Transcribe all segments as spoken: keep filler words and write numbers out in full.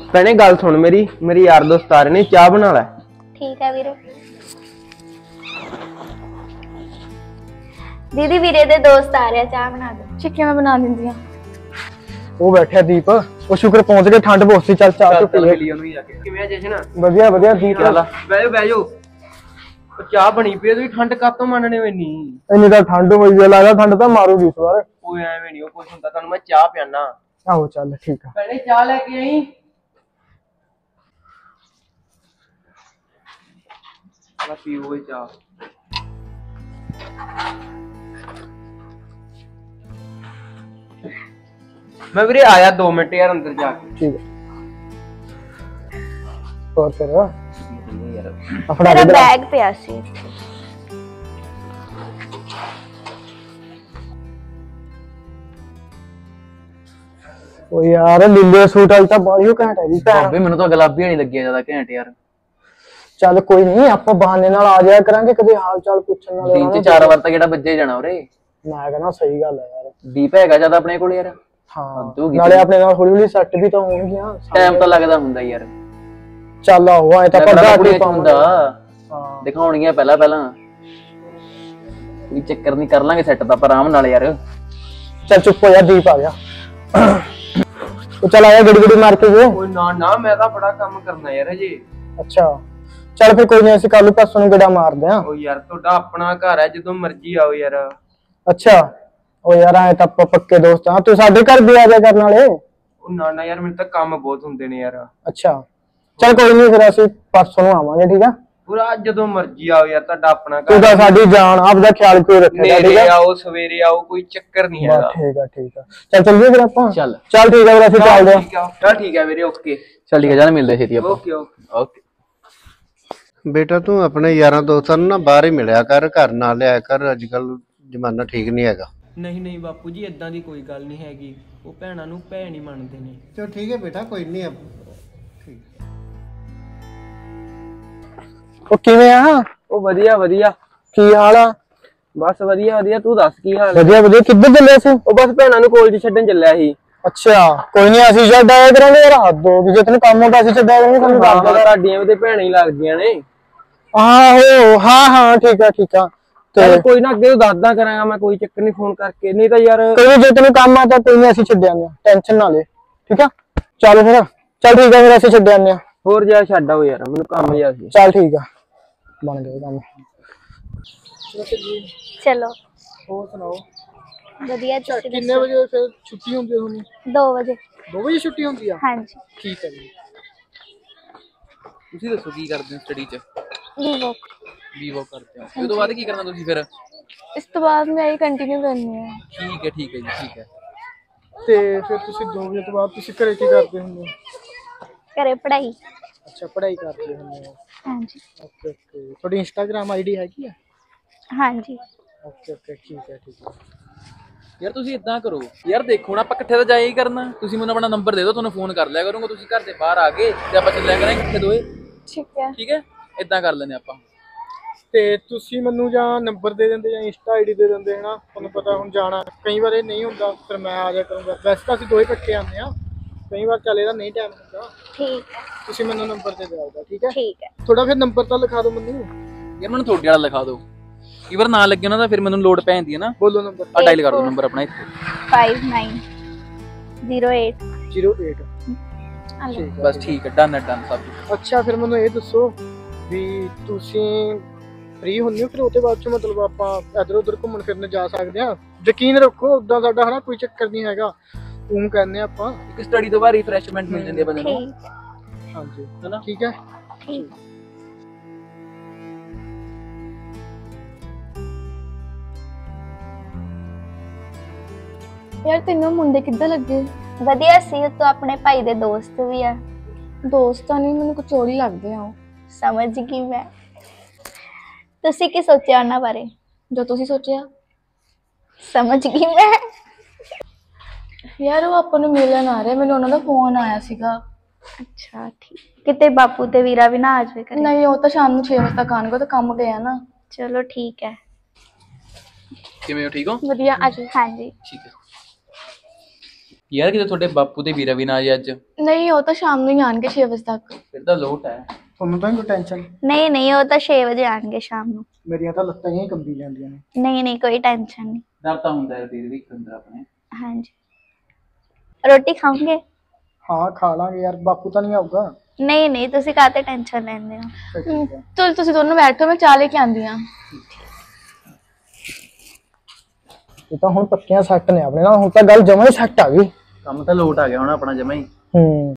ਭੈਣੇ ਗੱਲ ਸੁਣ ਮੇਰੀ ਮੇਰੇ यार दोस्त आ रहे ने चाह बना ले। ठीक है वीरे। दीदी वीरे दे दोस्त आ रहे चाह बना दो। ठीक है मैं बना देंदी हां। वो बैठा दीप वो शुक्र पहुंच गए ठंड बहुत सी चल चाह तो पी लियो नु जाके किवें जशन बढ़िया बढ़िया दीप चल बैठो बैठो ओ चाह बनी पई तू ठंड कब तो मानने वे नहीं इन्नी तो ठंड होई है लगदा ठंड तो मारूगी इस बार ओए एवें नहीं कुछ हुंदा तानू मैं चाह पियाना आहो चल ठीक है पहले चाह लेके आई ला पीओ ये चाह मैं वीरे आया दो मिनट यार अंदर जाके ठीक है और फिर अपना मेरा बैग पिया सी ओ यार लीले सूट वाली ਤਾਂ ਬਾਲੀਓ ਘੈਂਟ ਹੈ ਜੀ ਭਾਵੇਂ ਮੈਨੂੰ ਤਾਂ ਗੁਲਾਬੀ ਵਾਲੀ ਲੱਗੀ ਜਿਆਦਾ ਘੈਂਟ ਯਾਰ ਚੱਲ ਕੋਈ ਨਹੀਂ ਆਪਾਂ ਬਹਾਨੇ ਨਾਲ ਆ ਜਾਇਆ ਕਰਾਂਗੇ ਕਦੇ ਹਾਲ ਚਾਲ ਪੁੱਛਣ ਨਾਲ ਦਿਨ ਚ ਚਾਰ ਵਾਰ ਤਾਂ ਕਿਹੜਾ ਵੱਜੇ ਜਾਣਾ ਉਰੇ ਮੈਂ ਕਹਿੰਦਾ ਸਹੀ ਗੱਲ ਹੈ ਯਾਰ ਦੀਪ ਹੈਗਾ ਜਿਆਦਾ ਆਪਣੇ ਕੋਲ ਯਾਰ ਹਾਂ ਨਾਲੇ ਆਪਣੇ ਨਾਲ ਹੌਲੀ ਹੌਲੀ ਸੈੱਟ ਵੀ ਤਾਂ ਹੋਣਗੀਆਂ ਟਾਈਮ ਤਾਂ ਲੱਗਦਾ ਹੁੰਦਾ ਯਾਰ ਚੱਲ ਆਓ ਐ ਤਾਂ ਪੱਦਾ ਕੀ ਪਾਉਂਦਾ ਹਾਂ ਦਿਖਾਉਣਗੀਆਂ ਪਹਿਲਾਂ ਪਹਿਲਾਂ ਕੋਈ ਚੱਕਰ ਨਹੀਂ ਕਰ ਲਾਂਗੇ ਸੈੱਟ ਤਾਂ ਆਪਾਂ ਆਰਾਮ ਨਾਲ ਯਾਰ ਚੱਲ ਚੁੱਪ ਹੋ ਜਾ ਦੀਪ ਆ ਗਿਆ तो चल आया गड़ी गड़ी मार के वो ओए ना ना मैं तो बड़ा काम करना यार जी अच्छा चल फिर कोई नहीं ऐसे कल परसों ਨੂੰ ਗੇੜਾ ਮਾਰਦੇ ਆ ਓ ਯਾਰ ਤੁਹਾਡਾ ਆਪਣਾ ਘਰ ਹੈ ਜਦੋਂ ਮਰਜ਼ੀ ਆਓ ਯਾਰ ਅੱਛਾ ਓ ਯਾਰ ਐ ਤਾਂ ਆਪਾਂ ਪੱਕੇ ਦੋਸਤ ਆ ਤੂੰ ਸਾਡੇ ਘਰ ਵੀ ਆ ਜਾ ਕਰਨ ਵਾਲੇ ਓ ਨਾ ਨਾ ਯਾਰ ਮੇਰੇ ਤਾਂ ਕੰਮ ਬਹੁਤ ਹੁੰਦੇ ਨੇ ਯਾਰ ਅੱਛਾ ਚੱਲ ਕੋਈ ਨਹੀਂ ਫਿਰ ਅਸੀਂ ਪਰਸੋਂ ਨੂੰ ਆਵਾਂਗੇ ਠੀਕ ਆ ਪੂਰਾ ਜਦੋਂ ਮਰਜ਼ੀ ਆਓ ਯਾਰ ਤੁਹਾਡਾ ਆਪਣਾ ਘਰ ਤੂੰ ਤਾਂ ਸਾਡੀ ਜਾਨ ਆਪਦਾ ਖਿਆਲ ਕੋਈ ਰੱਖੇਗਾ ਠੀਕ ਹੈ ਆਓ ਸਵੇਰੇ ਆਓ ਕੋਈ ਚੱਕਰ ਨਹੀਂ ਹੈਗਾ ਠੀਕ ਆ ਠੀਕ ਆ ਚੱਲ ਚੱਲੀਏ ਫਿਰ ਆਪਾਂ ਚੱਲ ਚੱਲ ਠੀਕ ਆ ਫਿਰ ਅਸੀਂ ਚੱਲਦੇ ਆ ਠੀਕ ਆ ਚੱਲ ਠੀਕ ਹੈ ਵੀਰੇ ਓਕੇ ਚੱਲ ਠੀਕ ਹੈ ਜਾਨ ਮਿਲਦੇ ਛੇਤੀ ਆਪਾਂ ਓਕੇ ਓਕੇ बेटा तू अपने यारां दोस्तां नूं ना बाहर ही मिलिया कर घर ना लिया कर अजकल जमाना ठीक नहीं हैगा नहीं नहीं बापू जी इदां दी कोई गल नहीं हैगी वो भैणां नूं भैण ही मनदे ने चलो ठीक है बेटा कोई नहीं अब ਉਹ ਕਿਵੇਂ ਆ ਉਹ ਵਧੀਆ ਵਧੀਆ ਕੀ ਹਾਲ ਆ ਬਸ ਵਧੀਆ ਵਧੀਆ ਤੂੰ ਦੱਸ ਕੀ ਹਾਲ ਹੈ ਵਧੀਆ ਵਧੀਆ ਕਿੱਧਰ ਚੱਲੇ ਸੀ ਉਹ ਬਸ ਭੈਣਾਂ ਨੂੰ ਕਾਲਜ ਛੱਡਣ ਚੱਲਿਆ ਸੀ ਅੱਛਾ ਕੋਈ ਨਹੀਂ ਅਸੀਂ ਛੱਡ ਆਇਆ ਕਰਾਂਗੇ ਯਾਰ ਹੱਦ ਹੋ ਗਈ ਜੇ ਤੈਨੂੰ ਕੰਮ ਹੁੰਦਾ ਅਸੀਂ ਛੱਡ ਆਇਆ ਕਰਾਂਗੇ ਸਾਨੂੰ ਦੱਸ ਦੇ ਸਾਡੀਆਂ ਵੀ ਤੇ ਭੈਣਾਂ ਹੀ ਲੱਗਦੀਆਂ ਨੇ ਆਹੋ ਹਾਂ ਹਾਂ ਠੀਕ ਆ ਠੀਕ ਆ ਤੇ ਕੋਈ ਨਾ ਅੱਗੇ ਦੱਸਦਾ ਕਰਾਂਗਾ ਮੈਂ ਕੋਈ ਚੱਕਰ ਨਹੀਂ ਫੋਨ ਕਰਕੇ ਨਹੀਂ ਤਾਂ ਯਾਰ ਕੋਈ ਜੇ ਤੈਨੂੰ ਕੰਮ ਆ ਤਾਂ ਕੋਈ ਨਹੀਂ ਅਸੀਂ ਛੱਡ ਆਂਗੇ ਟੈਨਸ਼ਨ ਨਾ ਲੈ ਠੀਕ ਆ ਚੱਲ ਫਿਰ ਚੱਲ ਠੀਕ ਆ ਫਿਰ ਅਸੀਂ ਛੱਡ ਆਂਗੇ ਹੋਰ ਜਾ ਛੱਡ ਆਓ ਯਾਰ ਮੈਨੂੰ ਕੰਮ ਜਿਹਾ ਸੀ ਚੱਲ ਠੀਕ ਆ ਬਣ ਗਿਆ ਕੰਮ चलो ਹੋਰ ਸੁਣਾਓ बढ़िया ਤੁਸੀਂ ਕਿੰਨੇ ਵਜੇ ਫਿਰ ਛੁੱਟੀ ਹੁੰਦੀ ਹੈ ਤੁਹਾਨੂੰ दो बजे ਦੋ ਵਜੇ ਛੁੱਟੀ ਹੁੰਦੀ ਆ हाँ जी ਠੀਕ ਹੈ ਜੀ ਤੁਸੀਂ ਦੱਸੋ ਕੀ ਕਰਦੇ ਹੋ ਸਟੱਡੀ ਚ वीवो ਵੀਵੋ ਕਰਦੇ ਹੋ ਉਸ ਤੋਂ ਬਾਅਦ ਕੀ ਕਰਨਾ ਤੁਸੀਂ ਫਿਰ इस तो बाद में यही कंटिन्यू करनी है ਠੀਕ ਹੈ ਠੀਕ ਹੈ ਜੀ ਠੀਕ ਹੈ ਤੇ ਫਿਰ ਤੁਸੀਂ ਦੋ ਵਜੇ ਤੋਂ ਬਾਅਦ ਤੁਸੀਂ ਘਰੇ ਕੀ ਕਰਦੇ ਹੁੰਦੇ ਹੋ करे पढ़ाई ਅੱਛਾ ਪੜ੍ਹਾਈ ਕਰਦੇ ਹੁੰਦੇ ਹੋ हाँ जी ਓਕੇ ਓਕੇ ਤੁਹਾਡੀ ਇੰਸਟਾਗ੍ਰਾਮ ਆਈਡੀ ਹੈਗੀ ਆ हाँ जी ਓਕੇ ਓਕੇ ਠੀਕ ਹੈ ਠੀਕ ਹੈ ਯਾਰ ਤੁਸੀਂ ਇਦਾਂ ਕਰੋ ਯਾਰ ਦੇਖੋ ਨਾ ਆਪਾਂ ਇਕੱਠੇ ਤਾਂ ਜਾਇਆ ਹੀ ਕਰਨਾ ਤੁਸੀਂ ਮੈਨੂੰ ਆਪਣਾ ਨੰਬਰ ਦੇ ਦਿਓ ਤੁਹਾਨੂੰ ਫੋਨ ਕਰ ਲਿਆ ਕਰੂੰਗਾ ਤੁਸੀਂ ਘਰ ਦੇ ਬਾਹਰ ਆ ਕੇ ਤੇ ਆਪਾਂ ਚੱਲਿਆ ਕਰਾਂਗੇ ਇਕੱਠੇ ਦੋਏ ठीक है ਠੀਕ ਹੈ ਇਦਾਂ ਕਰ ਲੈਂਦੇ ਆਪਾਂ ਤੇ ਤੁਸੀਂ ਮੈਨੂੰ ਜਾਂ ਨੰਬਰ ਦੇ ਦਿੰਦੇ ਜਾਂ ਇੰਸਟਾ ਆਈਡੀ ਦੇ ਦਿੰਦੇ ਹਨਾ ਤੁਹਾਨੂੰ ਪਤਾ ਹੁਣ ਜਾਣਾ ਕਈ ਵਾਰ ਇਹ ਨਹੀਂ ਹੁੰਦਾ ਫਿਰ ਮੈਂ ਆ ਜਾ ਕਰੂੰਗਾ ਵੈਸੇ ਤਾਂ ਅਸੀਂ ਦੋਏ ਇਕੱਠੇ ਆਉਂਦੇ ਆ ਕਈ ਵਾਰ ਚੱਲੇ ਦਾ ਨਹੀਂ ਟਾਈਮ ਹੁੰਦਾ ठीक है ਤੁਸੀਂ ਮੈਨੂੰ ਨੰਬਰ ਦੇ ਦਿਓ ਠੀਕ ਹੈ ठीक है ਥੋੜਾ ਫਿਰ ਨੰਬਰ ਤਾਂ ਲਿਖਾ ਦਿਓ ਮੈਨੂੰ ਯਾਰ ਮੈਨੂੰ ਤੁਹਾਡੇ ਵਾਲਾ ਲਿਖਾ ਦਿਓ ਕਈ ਵਾਰ ਨਾ ਲੱਗੇ ਉਹਨਾਂ ਦਾ ਫਿਰ ਮੈਨੂੰ ਲੋਡ ਪੈ ਜਾਂਦੀ ਹੈ ਨਾ ਬੋਲੋ ਨੰਬਰ ਆ ਡਾਇਲ ਕਰ ਦਿਓ ਨੰਬਰ ਆਪਣਾ ਇੱਥੇ five nine zero eight zero ਅੱਠ ਬਸ ਠੀਕ ਹੈ ਡਨ ਡਨ ਸਭ ਕੁਛ। ਅੱਛਾ ਫਿਰ ਮੈਨੂੰ ਇਹ ਦੱਸੋ ਵੀ ਤੁਸੀਂ ਫ੍ਰੀ ਹੁੰਦੇ ਹੋ ਫਿਰ ਉਹਦੇ ਬਾਅਦ ਚ ਮਤਲਬ ਆਪਾਂ ਇੱਧਰ ਉੱਧਰ ਘੁੰਮਣ ਫਿਰਨ ਜਾ ਸਕਦੇ ਆ ਯਕੀਨ ਰੱਖੋ ਉਦਾਂ ਸਾਡਾ ਹਨਾ ਕੋਈ ਚੱਕਰ ਨਹੀਂ ਹੈਗਾ ਉਹ ਕਹਿੰਦੇ ਆਪਾਂ ਇੱਕ ਸਟੱਡੀ ਤੋਂ ਬਾਅਦ ਰਿਫਰੈਸ਼ਮੈਂਟ ਮਿਲ ਜਾਂਦੀ ਹੈ ਬੰਦੇ ਨੂੰ ठीक ਹਾਂਜੀ ਹੈਨਾ ਠੀਕ ਹੈ ठीक यार तेनों मुंडे किद्दां लगे ਵਧੀਆ ਸੀ तो अपने भाई दे दोस्त भी है दोस्तां नहीं मैनूं कुछ और ही लगदे आ समझ गई मैं ਤੁਸੀਂ ਕੀ ਸੋਚਿਆ ਉਹਨਾਂ ਬਾਰੇ जो तुसीं सोचिया समझ गई मैं यार वो आपां नूं मिलन आ रहे मैनूं उन्हां दा फोन आया सीगा अच्छा ठीक किते बापू ते वीरा भी ना आ जावे करे नहीं वो तो शाम ਨੂੰ छह ਵਜੇ ਤੱਕ ਆਣਗੇ तो काम गया ना चलो ठीक है ਕਿਵੇਂ ਹੋ ਠੀਕ ਹੋ ਵਧੀਆ आज हाँ जी ਠੀਕ ਹੈ ਯਾਰ ਕਿਤੇ ਤੁਹਾਡੇ ਬਾਪੂ ਤੇ ਵੀਰਾ ਵੀ ਨਾ ਆਏ ਅੱਜ। ਨਹੀਂ ਉਹ ਤਾਂ ਸ਼ਾਮ ਨੂੰ ਹੀ ਆਣਗੇ ਛੇ ਵਜੇ ਤੱਕ। ਫਿਰ ਤਾਂ ਲੋਟ ਹੈ। ਤੁਹਾਨੂੰ ਤਾਂ ਕੋਈ ਟੈਨਸ਼ਨ ਨਹੀਂ ਨਹੀਂ ਉਹ ਤਾਂ ਛੇ ਵਜੇ ਆਣਗੇ ਸ਼ਾਮ ਨੂੰ। ਮੇਰੀਆਂ ਤਾਂ ਲੱਤਾਂ ਹੀ ਕੰਬੀ ਜਾਂਦੀਆਂ ਨੇ। ਨਹੀਂ ਨਹੀਂ ਕੋਈ ਟੈਨਸ਼ਨ ਨਹੀਂ। ਡਰ ਤਾਂ ਹੁੰਦਾ ਹੈ ਵੀਰ ਵੀ ਅੰਦਰ ਆਪਣੇ। ਹਾਂਜੀ ਰੋਟੀ ਖਾਓਗੇ? ਹਾਂ ਖਾ ਲਾਂਗੇ ਯਾਰ, ਬਾਪੂ ਤਾਂ ਨਹੀਂ ਆਊਗਾ। ਨਹੀਂ ਨਹੀਂ ਤੁਸੀਂ ਕਾਹਤੇ ਟੈਨਸ਼ਨ ਲੈਂਦੇ ਹੋ। ਫਿਰ ਠੀਕ ਹੈ। ਚਲ ਤੁਸੀਂ ਦੋਨੋਂ ਬੈਠੋ, ਮੈਂ ਚਾਹ ਲੈ ਕੇ ਆਂਦੀ ਆ। ਇਹ ਤਾਂ ਹੁਣ ਪੱਕੀਆਂ ਸੈੱਟ ਨੇ ਆਪਣੇ ਨਾਲ, ਹੁਣ ਤਾਂ ਗੱਲ ਜਮਾਂ ਹੀ ਸੈੱਟ ਆ ਗਈ। ਕੰਮ ਤਾਂ ਲੋਟ ਆ ਗਿਆ ਹੁਣ ਆਪਣਾ ਜਮਾ ਹੀ। ਹੂੰ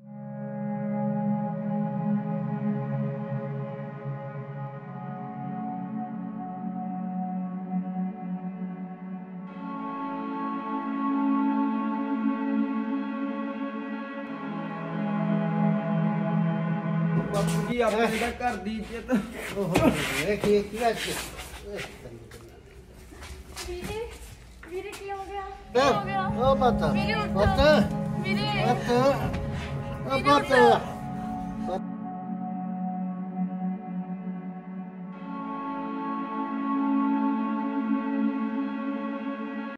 ਬਾਪੂ ਜੀ ਆਪਣੇ ਦਾ ਘਰ ਦੀ ਇੱਜ਼ਤ। ਇਹ ਕੀ ਕੀ ਗੱਲ ਸੀ? ਵੀਰੇ ਵੀਰੇ ਕੀ ਹੋ ਗਿਆ? ਉਹ ਪਤਾ ਪਤਾ ਵੀਰੇ ਪਤਾ ਉਹ ਪਤਾ